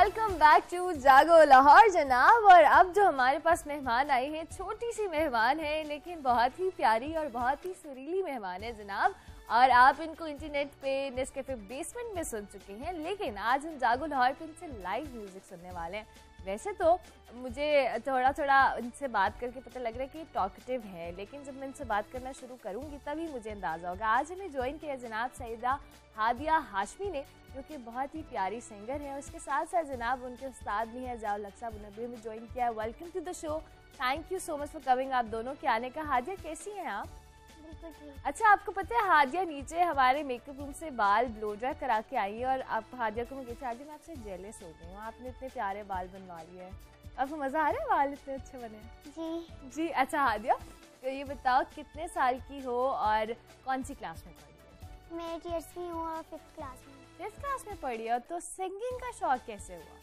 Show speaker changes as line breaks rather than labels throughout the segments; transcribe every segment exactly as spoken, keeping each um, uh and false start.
Welcome back to जागो लाहौर जनाब। और अब जो हमारे पास मेहमान आई है, छोटी सी मेहमान है लेकिन बहुत ही प्यारी और बहुत ही सुरीली मेहमान है जनाब। और आप इनको इंटरनेट पे नेस्कैफे बेसमेंट में सुन चुके हैं, लेकिन आज हम जागो लाहौर पे इनसे लाइव म्यूजिक सुनने वाले हैं। वैसे तो मुझे थोड़ा थोड़ा इनसे बात करके पता लग रहा है कि ये टॉकटिव है, लेकिन जब मैं इनसे बात करना शुरू करूंगी तभी मुझे अंदाज़ा होगा। आज हमें ज्वाइन किया जनाब सईदा हादिया हाशमी ने, जो कि बहुत ही प्यारी सिंगर है। उसके साथ साथ जनाब उनके उस्ताद भी हैं जाओ लक्सा, उन्हें भी हमें ज्वाइन किया है। Welcome to the show, thank you so much for coming आप दोनों के आने का। हादिया कैसी हैं आप? अच्छा, आपको पता है हादिया नीचे हमारे मेकअप रूम से बाल ब्लो ड्राई करा के आई है और आप हादिया को मैं कहती हादिया मैं आपसे जेलस हो गई हूँ, आपने इतने प्यारे बाल बनवा लिए हैं। आपको मज़ा आ रहा है बाल इतने अच्छे बने?
जी
जी। अच्छा हादिया, तो ये बताओ कितने साल की हो और कौन सी क्लास में पढ़ी हो?
मैं टीयर्स की हूँ और फिफ्थ क्लास में।
फिफ्थ क्लास में पढ़ी हो, तो सिंगिंग का शौक कैसे हुआ?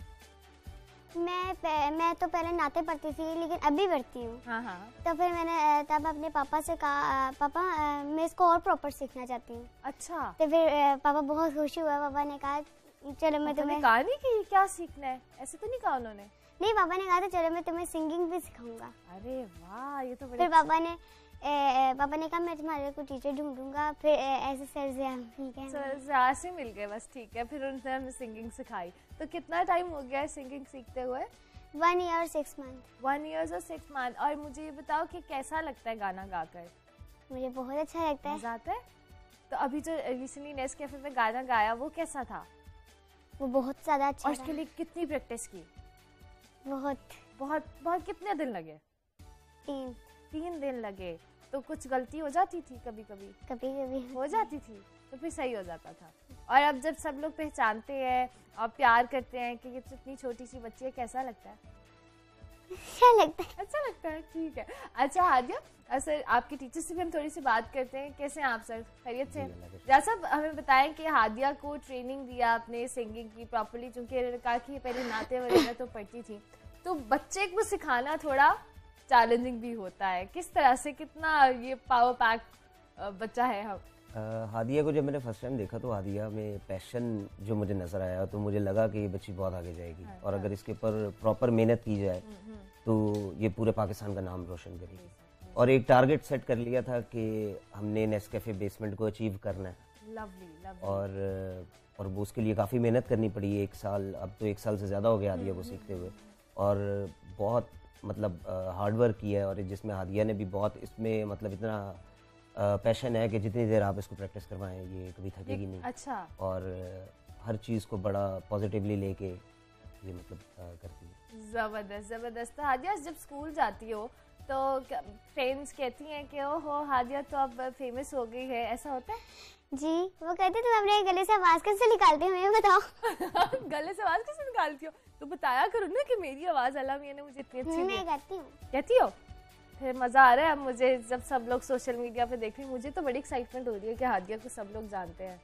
मैं मैं तो पहले नाते पढ़ती थी लेकिन अभी पढ़ती हूँ।
हाँ हाँ।
तो फिर मैंने तब अपने पापा से कहा पापा मैं इसको और प्रॉपर सीखना चाहती हूँ।
अच्छा।
तो फिर पापा बहुत खुश हुआ। पापा ने कहा चलो मैं तुम्हें
कहा नहीं कि क्या सीखना है, ऐसे तो नहीं कहा उन्होंने?
नहीं, पापा ने कहा था चलो मैं तुम्हें सिंगिंग भी सिखाऊंगा।
अरे वाह, ये तो बड़ी।
फिर पापा ने ए, पापा ने कहा मैं तुम्हारे को टीचर ढूंढूंगा। फिर ऐसे सर से मिल गए,
सर से मिल गए बस, ठीक है। फिर उन्होंने हमें सिंगिंग सिखाई। तो कितना टाइम हो गया है सिंगिंग सीखते हुए?
One year six month.
One year और सिक्स मंथ। और मुझे ये बताओ कि कैसा लगता है गाना गाकर?
मुझे बहुत अच्छा लगता है।
मजा आता है? तो अभी जो रिसेंटली नेस्कैफे में गाना गाया वो कैसा था?
वो बहुत ज़्यादा अच्छा।
और उसके लिए कितनी प्रैक्टिस की?
बहुत
बहुत बहुत। कितने दिन लगे?
तीन
तीन दिन लगे। तो कुछ गलती हो जाती थी कभी कभी?
कभी कभी
हो जाती थी, तो फिर सही हो जाता था। और अब जब सब लोग पहचानते हैं और प्यार करते हैं कि ये तो इतनी छोटी सी बच्ची है, कैसा लगता है?
अच्छा लगता है।
अच्छा लगता है, ठीक है। अच्छा हादिया, सर आपके टीचर से भी हम थोड़ी सी बात करते हैं। कैसे हैं आप सर? खैरियत से? जैसा साहब हमें बताएं कि हादिया को ट्रेनिंग दिया आपने सिंगिंग की प्रॉपर्ली, चूँकि कहा कि पहले नाते वगैरह तो पढ़ती थी, तो बच्चे को सिखाना थोड़ा चैलेंजिंग भी होता है। किस तरह से, कितना ये पावर पैक बच्चा है? हम
हादिया को जब मैंने फर्स्ट टाइम देखा तो हादिया में पैशन जो मुझे नज़र आया, तो मुझे लगा कि ये बच्ची बहुत आगे जाएगी। हाँ, और अगर इसके ऊपर प्रॉपर मेहनत की जाए तो ये पूरे पाकिस्तान का नाम रोशन करेगी। और एक टारगेट सेट कर लिया था कि हमने नेस्कैफे बेसमेंट को अचीव करना है।
Lovely, lovely.
और और वो उसके लिए काफ़ी मेहनत करनी पड़ी। एक साल, अब तो एक साल से ज़्यादा हो गया हादिया को सीखते हुए, और बहुत मतलब हार्ड वर्क किया है। और जिसमें हादिया ने भी बहुत इसमें मतलब इतना पैशन है कि जितनी देर आप इसको प्रैक्टिस करवाएं ये कभी थकेगी नहीं।
अच्छा। और
हर चीज़ को बड़ा पॉजिटिवली लेके ये मतलब करती है।
ज़बरदस्त ज़बरदस्त। तो हादिया जब स्कूल जाती हो तो फ्रेंड्स कहती हैं कि ओ हो हादिया तो अब फेमस हो गई है, ऐसा होता है?
जी, वो कहते तुम अपने गले से आवाज़ कैसे निकालती हो, ये बताओ।
गले से आवाज़ कैसे निकालती हो? तो बताया करो ना कि मेरी आवाज़ अल्लाह मियां ने मुझे इतनी अच्छी
मैं कहती हूँ।
कहती हो? फिर मज़ा आ रहा है अब मुझे, जब सब लोग सोशल मीडिया पे देख रहे हैं। मुझे तो बड़ी एक्साइटमेंट हो रही है कि हादिया को सब लोग जानते हैं।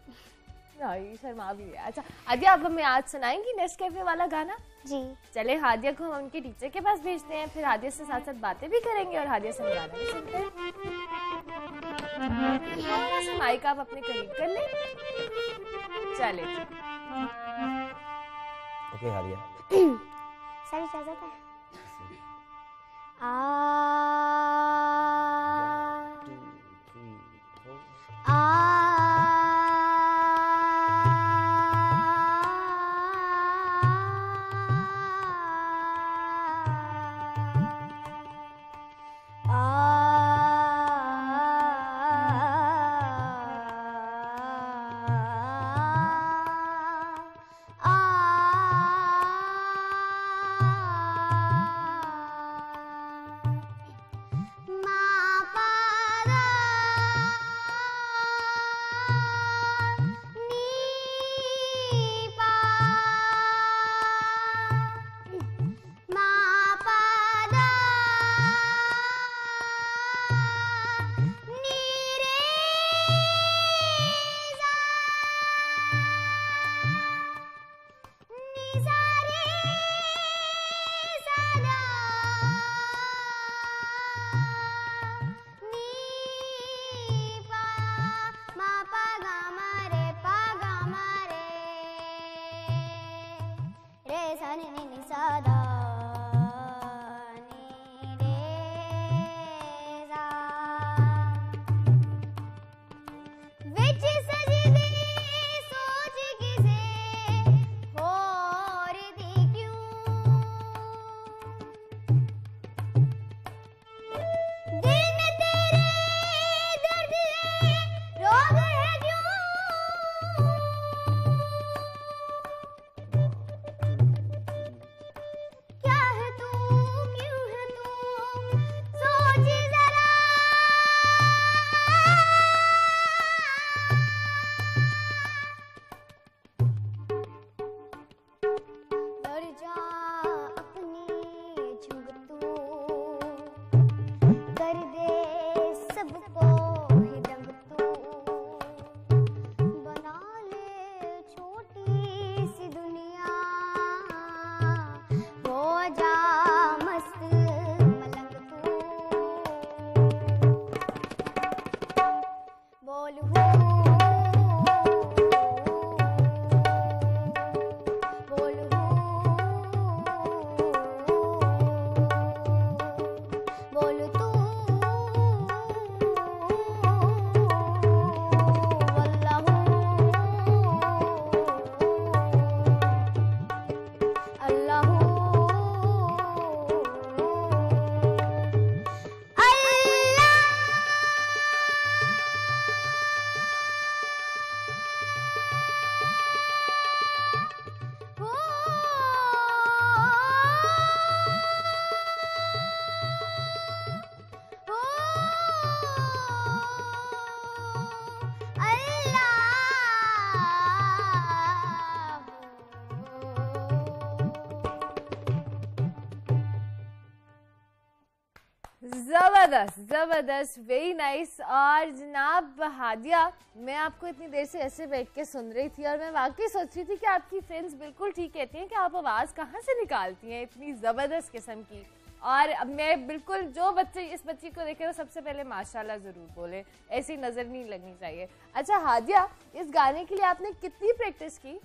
नहीं, शर्मा भी है। अच्छा हादिया, अब हमें आज सुनाएंगी नेस्कैफे वाला गाना? जी। चले हादिया को हम उनके टीचर के पास भेजते हैं, फिर हादिया से साथ साथ बातें भी करेंगे और हादिया से गाना भी सुनते हैं। थोड़ा सा माइक आप अपने करीब कर लें। चले
ओके हादिया।
सारी इजाजत है। आ
जबरदस्त जबरदस्त, वेरी नाइस। और जनाब हादिया, मैं आपको इतनी देर से ऐसे बैठ के सुन रही थी और मैं वाकई सोच रही थी कि आपकी फ्रेंड्स बिल्कुल ठीक कहती हैं कि आप आवाज़ कहाँ से निकालती हैं इतनी ज़बरदस्त किस्म की। और अब मैं बिल्कुल, जो बच्चे इस बच्ची को देखे वो सबसे पहले माशाल्लाह ज़रूर बोले, ऐसी नज़र नहीं लगनी चाहिए। अच्छा हादिया, इस गाने के लिए आपने कितनी प्रैक्टिस की?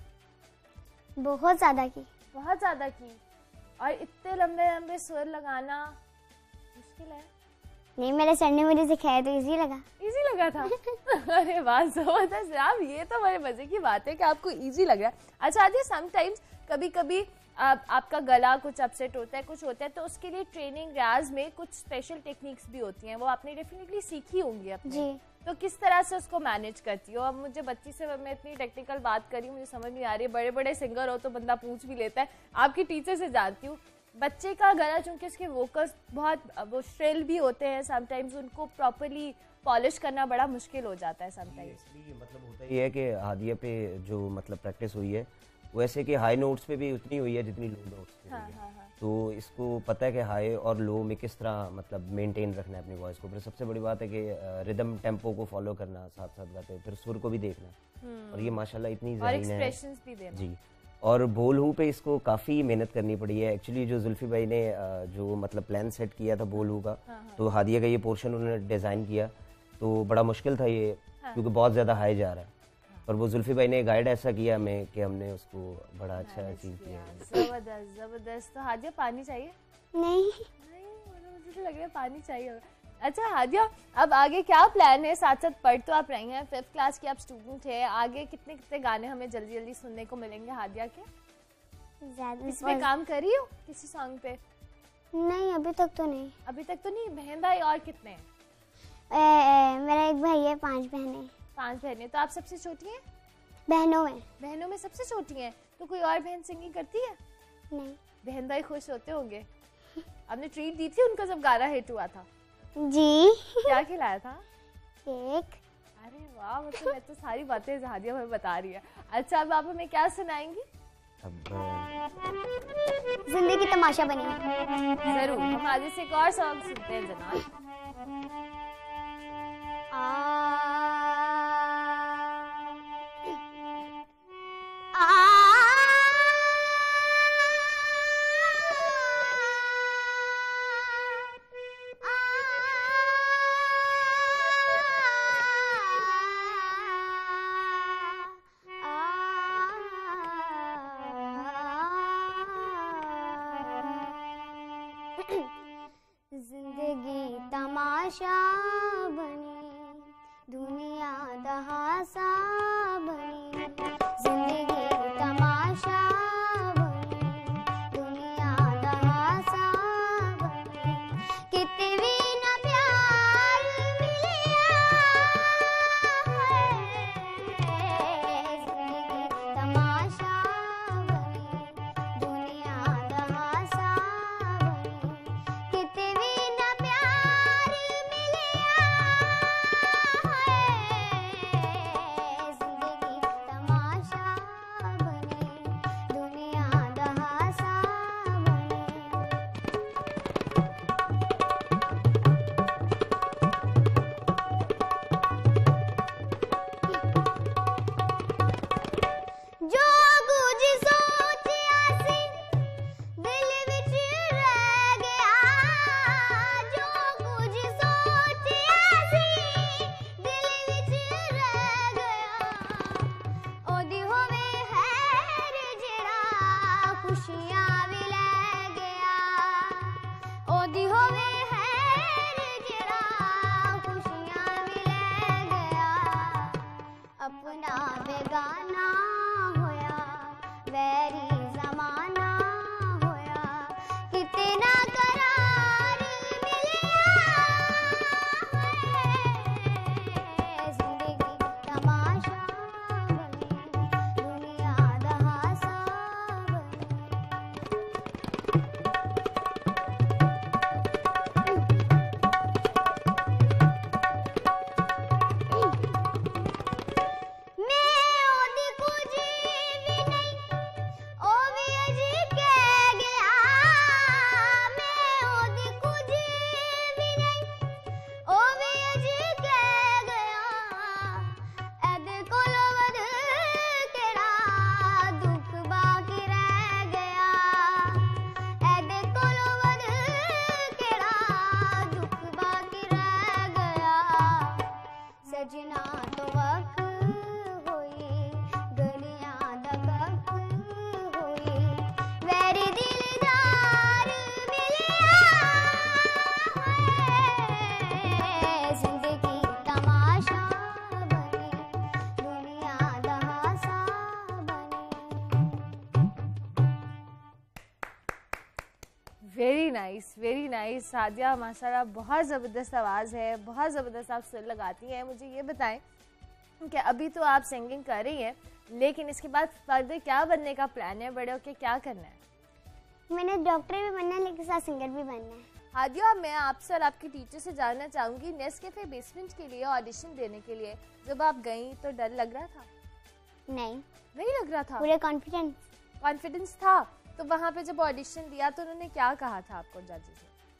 बहुत ज़्यादा की।
बहुत ज़्यादा की। और इतने लंबे लंबे सुर लगाना मुश्किल है?
नहीं, मेरे सर ने मुझे सिखाया तो इजी लगा।
इजी लगा था? अरे वाह, जबरदस्त। आप, ये तो बड़े मजे की बात है कि आपको इजी लग रहा है। अच्छा आदिया, समटाइम्स कभी कभी आप, आपका गला कुछ अपसेट होता है, कुछ होता है, तो उसके लिए ट्रेनिंग रियाज में कुछ स्पेशल टेक्निक्स भी होती हैं, वो आपने डेफिनेटली सीखी होंगी अपने।
जी।
तो किस तरह से उसको मैनेज करती हो? अब मुझे बच्ची से मैं इतनी टेक्निकल बात करी, मुझे समझ नहीं आ रही है। बड़े बड़े सिंगर हो तो बंदा पूछ भी लेता है, आपकी टीचर से जानती हूँ। बच्चे का गला, चूंकि उसके वोकल्स बहुत वो श्रिल भी होते हैं, समटाइम्स उनको प्रॉपरली पॉलिश करना बड़ा मुश्किल हो जाता है समटाइम्स।
मतलब होता ही है कि हादिया पे जो मतलब प्रैक्टिस हुई है वैसे कि हाई नोट्स पे भी उतनी हुई है जितनी लो नोट्स पे
हाँ,
हुई है।
हाँ, हाँ।
तो इसको पता है कि हाई और लो में किस तरह मतलब मेंटेन रखना है अपनी वॉइस को। फिर सबसे बड़ी बात है कि रिदम टेम्पो को फॉलो करना साथ साथ गाते, फिर सुर को भी देखना। और ये माशाल्लाह इतनी ज़हीन है।
और एक्सप्रेशंस भी देना।
जी। और बोल हूँ पे इसको काफ़ी मेहनत करनी पड़ी है। एक्चुअली जो जुल्फी भाई ने जो मतलब प्लान सेट किया था बोल हूँ का, तो हादिया का ये पोर्शन उन्होंने डिज़ाइन किया, तो बड़ा मुश्किल था ये, क्योंकि बहुत ज़्यादा हाई जा रहा है। और वो जुल्फी भाई ने गाइड ऐसा किया हमें कि हमने उसको बड़ा अच्छा अचीव किया।
जबरदस्त जबरदस्त। तो हादिया, पानी चाहिए?
नहीं
नहीं, मुझे तो लग रहा है पानी चाहिए। अच्छा हादिया, अब आगे क्या प्लान है? साथ साथ पढ़ तो आप रही हैं, फिफ्थ क्लास की आप स्टूडेंट है, आगे कितने कितने गाने हमें जल्दी जल्दी सुनने को मिलेंगे हादिया के?
ज़्यादा।
इसमें काम कर रही हो किसी सॉन्ग पे?
नहीं, अभी तक तो नहीं।
अभी तक तो नहीं। बहन भाई और कितने हैं?
ए, ए, मेरा एक भाई है, पांच बहनें।
पांच बहनें। तो आप सबसे छोटी हैं?
बहनों में।
बहनों में सबसे छोटी हैं। तो कोई और बहन सिंगिंग करती है?
नहीं।
बहन भाई खुश होते होंगे। आपने ट्रीट दी थी उनको जब गाना हिट हुआ था?
जी।
क्या खिलाया था?
केक।
अरे वाह, मतलब मैं तो सारी बातें हादिया हमें बता रही है। अच्छा, अब आप हमें क्या सुनाएंगी?
अब
जिंदगी तमाशा बनी।
जरूर, हम आज से एक और सॉन्ग सुनते हैं जनाब।
जिंदगी तमाशा बनी, दुनिया दहासा बनी। जिंदगी तमाशा बनी, दुनिया दहासा बनी। कितनी न प्यार मिलिया है। जिंदगी तमाशा बनी, दुनिया दहासा बनी। कितनी न प्यार मिलिया सजना तो वक्त होई गलियां दा कख होई वैरी दिलदार मिलिया है जिंदगी तमाशा बनी दुनिया दा हासा
very nice, very nice Hadiya, माशाल्लाह बहुत ज़बरदस्त आवाज़ है, बहुत ज़बरदस्त आप सुर लगाती हैं। मुझे ये बताएं कि अभी तो आप सिंगिंग कर रही हैं, लेकिन इसके बाद फर्दर क्या बनने का प्लान है, बड़े होकर क्या करना है?
मैंने डॉक्टर भी बनना है लेकिन साथ सिंगर भी बनना है।
हादिया, मैं आपसे और आपके टीचर से जानना चाहूँगी, नेस्कैफे बेसमेंट के लिए ऑडिशन देने के लिए जब आप गई तो डर लग रहा था?
नहीं,
नहीं लग रहा था?
पूरे कॉन्फिडेंस
कॉन्फिडेंस था। तो वहाँ पे जब ऑडिशन दिया तो उन्होंने क्या कहा था आपको जजेस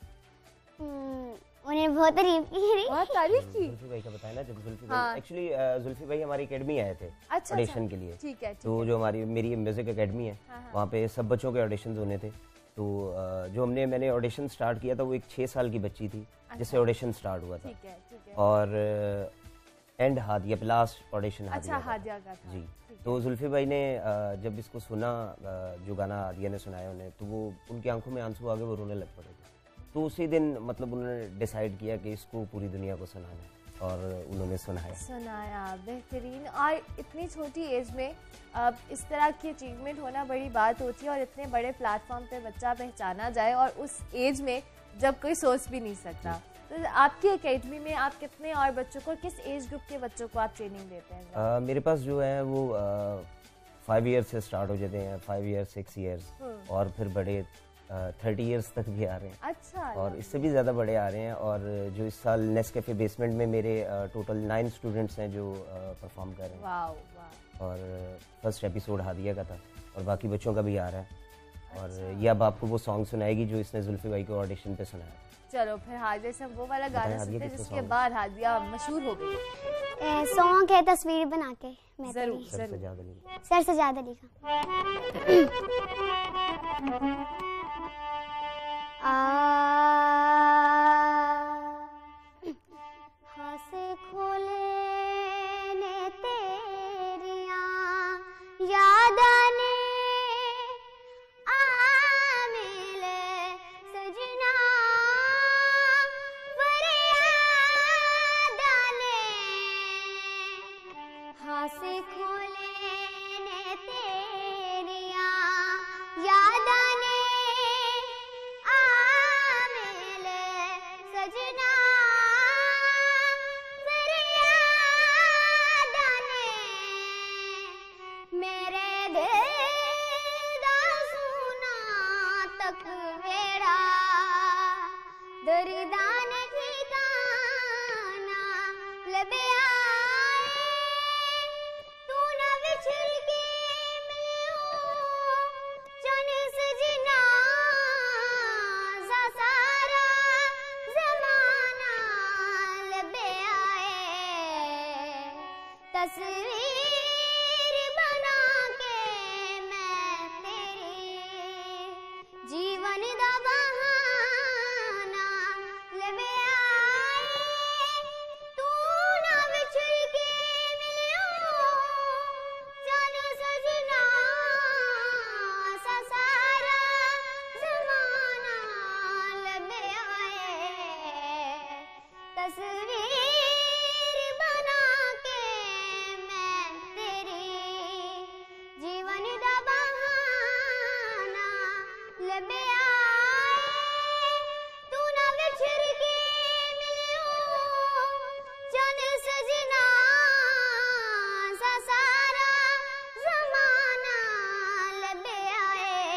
ने?
उन्हें बहुत तारीफ की,
बहुत तारीफ की।
जुल्फी भाई का बताया ना, जब जुल्फी
हाँ।
भाई एक्चुअली जुल्फी भाई हमारी एकेडमी आए थे
अच्छा,
ऑडिशन
अच्छा।
के लिए।
ठीक है, ठीक
तो
है।
जो हमारी मेरी म्यूजिक एकेडमी है,
हाँ, हाँ।
वहाँ पे सब बच्चों के ऑडिशन होने थे। तो अ, जो हमने मैंने ऑडिशन स्टार्ट किया था वो एक छः साल की बच्ची थी जिससे ऑडिशन स्टार्ट हुआ था।
ठीक है, ठीक है।
और एंड हादिया पे लास्ट ऑडिशन
अच्छा, हादिया का था।
जी।
ठीक है।
तो जुल्फी भाई ने अ, जब इसको सुना, अ, जो गाना हादिया ने सुनाया उन्हें, तो वो उनकी आंखों में आंसू आ गए, वो रोने लग पड़े थे। तो उसी दिन मतलब उन्होंने डिसाइड किया कि इसको पूरी दुनिया को सुनाना है, और उन्होंने सुनाया
सुनाया बेहतरीन। और इतनी छोटी एज में अब इस तरह की अचीवमेंट होना बड़ी बात होती है, और इतने बड़े प्लेटफॉर्म पे बच्चा पहचाना जाए, और उस एज में जब कोई सोच भी नहीं सकता। तो आपकी एकेडमी में आप कितने और बच्चों को, किस एज ग्रुप के बच्चों को आप ट्रेनिंग देते हैं?
आ, मेरे पास जो है वो फाइव ईयर्स से स्टार्ट हो जाते हैं, फाइव ईयर्स सिक्स ईयर्स, और फिर बड़े थर्टी ईयर्स तक भी आ रहे हैं।
अच्छा।
और इससे भी ज़्यादा बड़े आ रहे हैं। और जो इस साल नेस्कैफे बेसमेंट में मेरे टोटल नाइन स्टूडेंट्स हैं जो परफॉर्म कर रहे हैं।
वाह वाह।
और फर्स्ट एपिसोड हादिया का था, और बाकी बच्चों का भी आ रहा है। और
अच्छा।
ये अब आपको वो सॉन्ग सुनाएगी जो इसने जुल्फी भाई को ऑडिशन पे सुनाया।
चलो फिर हादिया से वो वाला गाना
हादिया
सुनते हैं
किसका
जिसके
song?
बाद हादिया मशहूर हो गई।
सॉन्ग है तस्वीर बना के मैं
जरूर,
तेरी।
सर
जरूर।
सजाद अली।
सर सजाद अली का। हासे खोले ने तेरिया यादा ने आ मिले सजना फरियादा ने हासे खोले ने तेरिया यादा ने आ मिले सजना फरियादा ने मेरे दिल दा सुना तक वेड़ा दर्दा ने ठिकाना लबिया तू ना विछड़ के मिलियो चन सजना सा सारा जमाना लबिया तस्वीर बना के मैं तेरी जीवन दा बहाना लबिया तू ना विछड़ के मिलियो चन सजना सा सारा जमाना लबिया तस्वीर बना के मैं तेरी जीवन दा बहाना लबिया तू ना विछड़ के मिलियो चन सजना सा सारा जमाना लबिया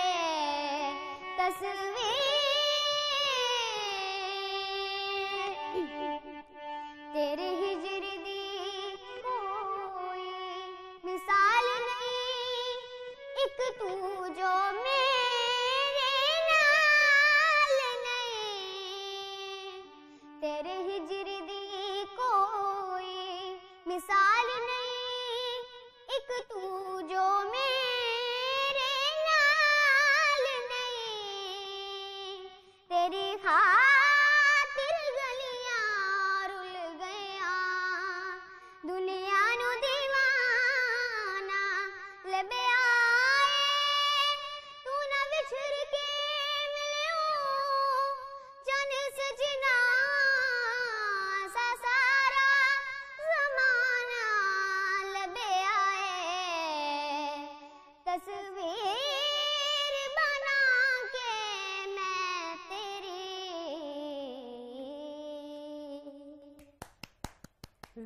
तस्वीर तेरे हिजर दी कोई मिसाल नहीं एक तू जो मेरे नाल नहीं तेरे हिजर दी कोई मिसाल नहीं एक तू जो मेरे नाल नहीं तेरी खातिर गलियां रुल गया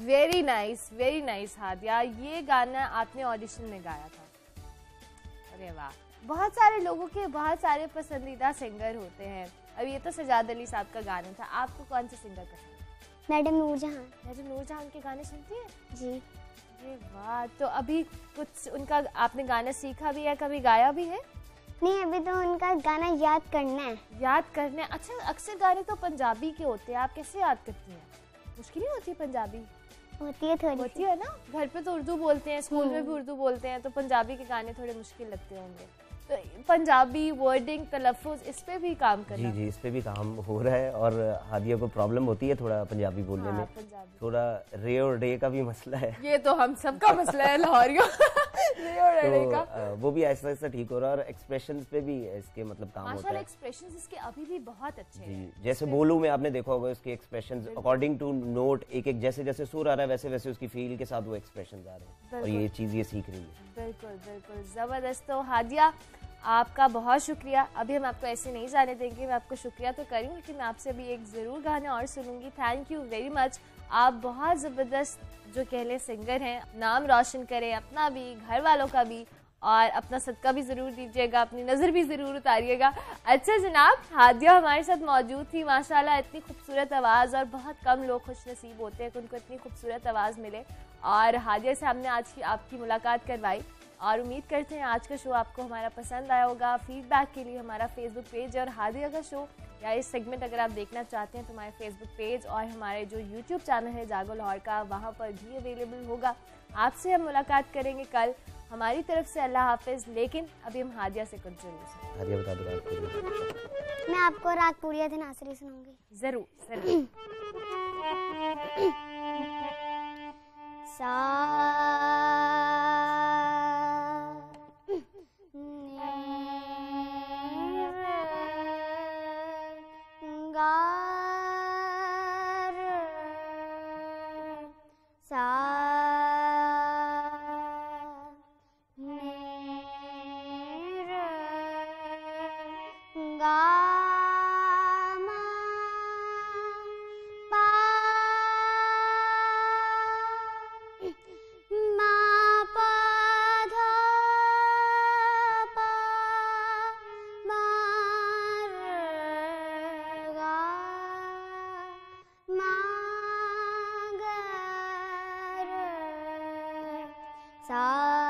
very nice, very nice Hadiya. ये गाना आपने ऑडिशन में गाया था? अरे वाह। बहुत सारे लोगों के बहुत सारे पसंदीदा सिंगर होते हैं। अब ये तो सजाद अली साहब का गाना था, आपको कौन सा सिंगर पसंद है?
मैडम नूरजहां।
मैडम नूरजहां के गाने सुनती हैं?
जी।
अरे वाह। तो अभी कुछ उनका आपने गाना सीखा भी है, कभी गाया भी है?
नहीं, अभी तो उनका गाना याद करना है।
याद करना है। अच्छा, अक्सर गाने तो पंजाबी के होते हैं, आप कैसे याद करती हैं? मुश्किल नहीं होती पंजाबी?
होती है, थोड़ी
होती है ना। घर पे तो उर्दू बोलते हैं, स्कूल में भी उर्दू बोलते हैं, तो पंजाबी के गाने थोड़े मुश्किल लगते होंगे। तो पंजाबी वर्डिंग, तलफ़ुज़, इस पे भी काम करना।
जी जी, इस पे भी काम हो रहा है। और हादिया को प्रॉब्लम होती है थोड़ा पंजाबी बोलने
हाँ,
में,
पंजाबी। थोड़ा
रे और डे का भी मसला है।
ये तो हम सबका मसला है लाहौरियों रे और डे का।
तो वो भी ऐसा ऐसा ठीक हो रहा है। और एक्सप्रेशंस पे भी इसके मतलब काम होता
माशाल्लाह
है।
एक्सप्रेशंस इसके अभी भी बहुत अच्छे
जी,
हैं।
जैसे बोलू में आपने देखा होगा उसके एक्सप्रेशंस अकॉर्डिंग टू नोट, एक एक जैसे जैसे सुर आ रहा है वैसे वैसे उसकी फील के साथ वो एक्सप्रेशंस आ रहे हैं, और ये चीज़ ये सीख रही है।
बिल्कुल बिल्कुल ज़बरदस्त। तो हादिया, आपका बहुत शुक्रिया। अभी हम आपको ऐसे नहीं जाने देंगे, मैं आपको शुक्रिया तो करूँ, लेकिन मैं आपसे अभी एक ज़रूर गाना और सुनूंगी। Thank you very much. आप बहुत ज़बरदस्त जो कह लें सिंगर हैं, नाम रोशन करें अपना भी, घर वालों का भी, और अपना सदका भी ज़रूर दीजिएगा, अपनी नज़र भी ज़रूर उतारिएगा। अच्छा जनाब, हादिया हमारे साथ मौजूद थी। माशाल्लाह इतनी खूबसूरत आवाज़, और बहुत कम लोग खुश नसीब होते हैं कि उनको इतनी खूबसूरत आवाज़ मिले, और हादिया से हमने आज की आपकी मुलाकात करवाई, और उम्मीद करते हैं आज का शो आपको हमारा पसंद आया होगा। फीडबैक के लिए हमारा फेसबुक पेज और हादिया का शो या इस सेगमेंट अगर आप देखना चाहते हैं तो हमारे फेसबुक पेज और हमारे जो यूट्यूब चैनल है जागो लाहौर का, वहाँ पर भी अवेलेबल होगा। आपसे हम मुलाकात करेंगे कल। हमारी तरफ से अल्लाह हाफिज़। लेकिन अभी हम हादिया से कुछ जरूर सुनें।
हादिया बता दो रात पूरी।
मैं आपको रात पूरी थे नासरी सुनाऊंगी।
जरूर जरूर।
सा सा